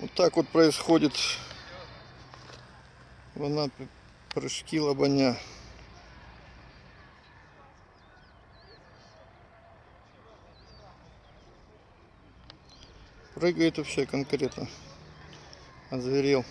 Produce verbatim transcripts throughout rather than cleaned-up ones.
Вот так вот происходит в Анапе прыжки лобаня. Прыгает вообще конкретно. Озверел.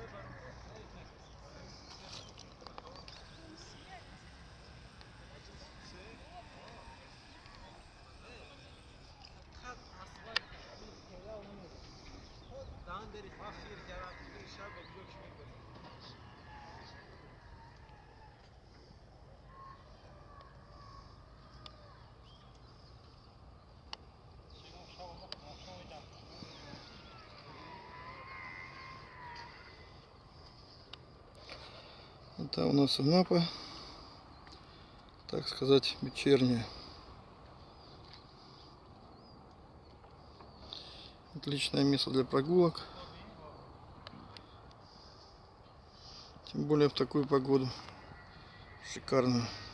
Это у нас Анапа, так сказать, вечерняя. Отличное место для прогулок. Тем более в такую погоду. Шикарно.